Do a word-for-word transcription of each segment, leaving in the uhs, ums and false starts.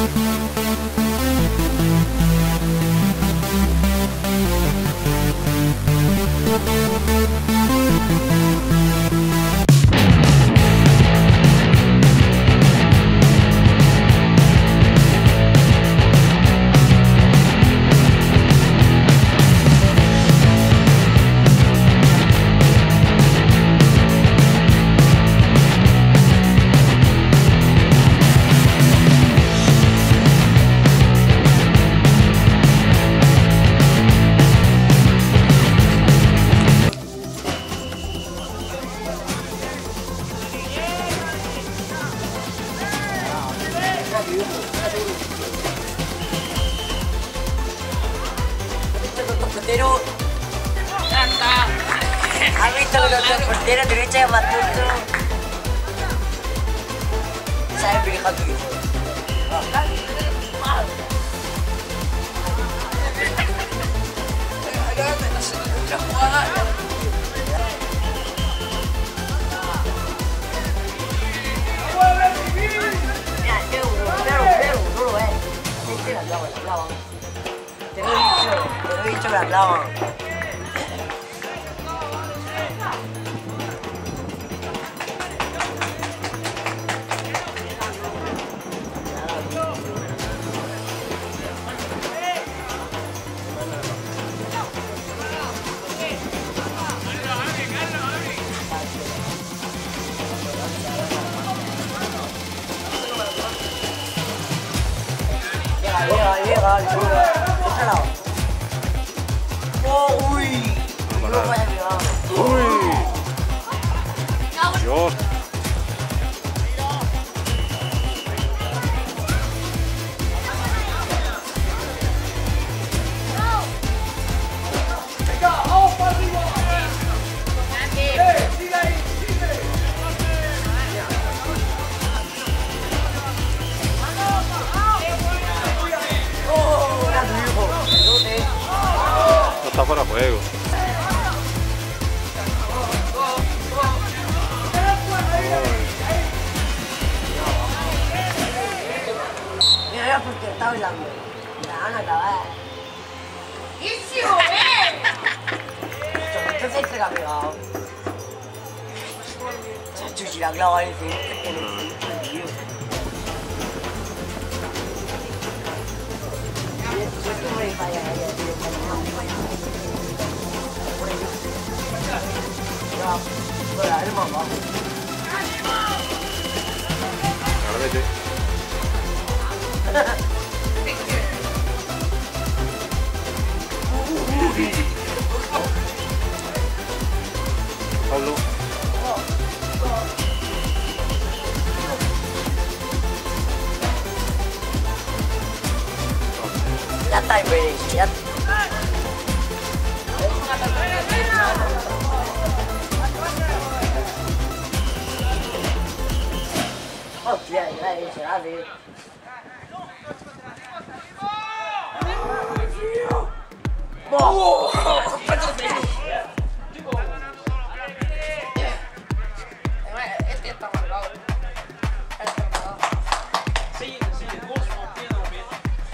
Pero ¿has visto que los dos porteros derecha es más tonto? ¿Sabes fija tu hijo? Mira, pero, pero, pero, no lo ves. Este la clava, la clava. Te lo he dicho, te lo he dicho que la clavan. Llega, llega, llega. Este lado. ¡Oh, uy! No lo vaya a llevar. ¡Uy! Dios. No está fuera de juego. Mira, mira, porque está bailando. La van a acabar. ¡Buenísimo, eh! Entonces se la ha pegado. Chuchi, la clava en el centro. En el centro, tío. Esto no le falla a ella, tío. Ya, por ahí, mamá. Ahora vete. Pablo. Ya está, güey. Ya. Hostia, ya he hecho nada, tío. ¡Oh! Este está marcado. Este está marcado. Sigue, sigue, vos no pierdas bien.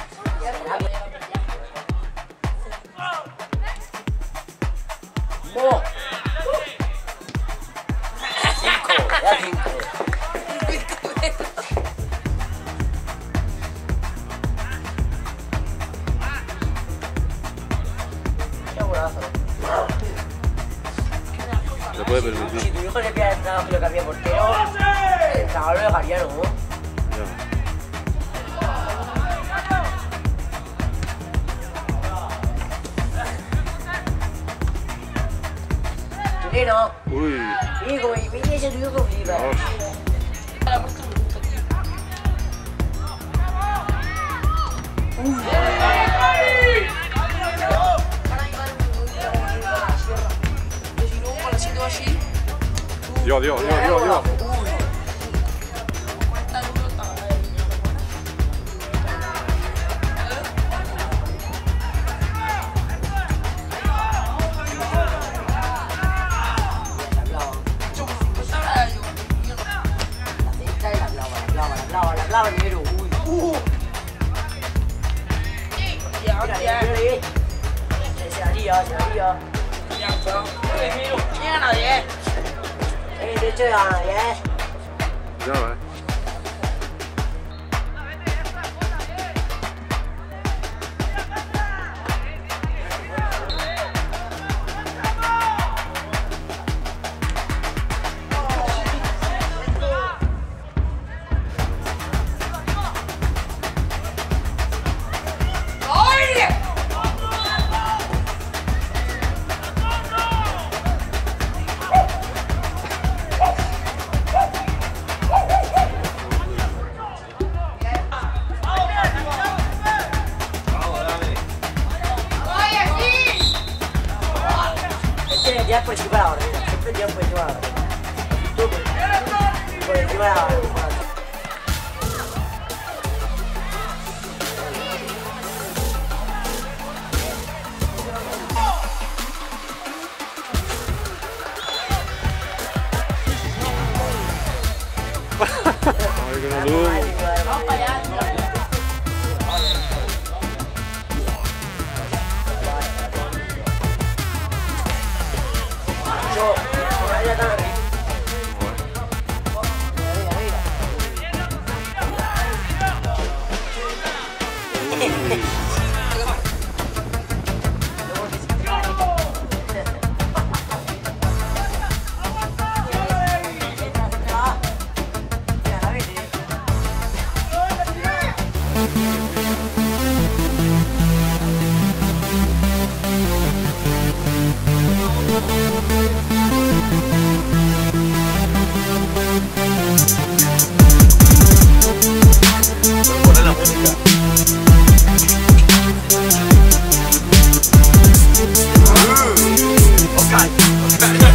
¡Oh! Cinco, ya cinco. Qué buenazo. Se puede permitir. Si tu hijo le pide el trabajo y lo cambia portero, el trabajo lo dejaría, ¿no? Ya. Chileno. Uy. Hijo, y mira ese tu hijo flipa. Dios. La puerta me gusta, tío. Si no, con la siento así. Dios, Dios, Dios, Dios, Dios. cuarenta euros está. La clava, la clava, la clava, la clava, negro. Uy, uh. veía, se veía. Ya, weón. Llegan a diez. Eh, de hecho, ya, ya. Ya va. Ya por encima de la barrera, siempre ya por encima de la barrera. Tú por, por encima de la barrera. Ay, que no luz. Vamos para allá. Yo, por allá también. Poner la música. Okay.